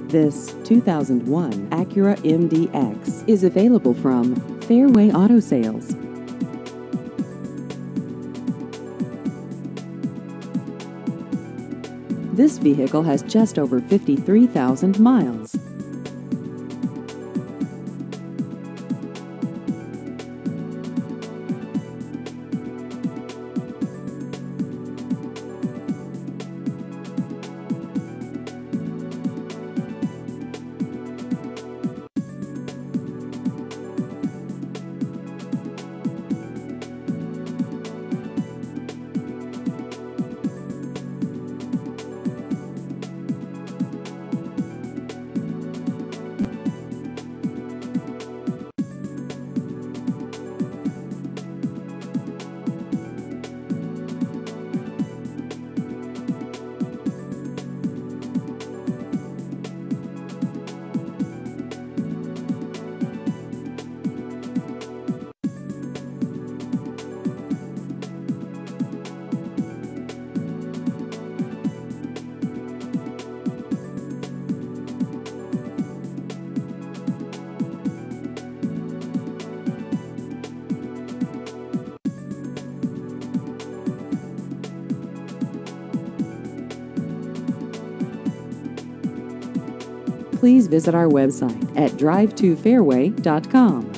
This 2001 Acura MDX is available from Fairway Auto Sales. This vehicle has just over 53,000 miles. Please visit our website at drive2fairway.com.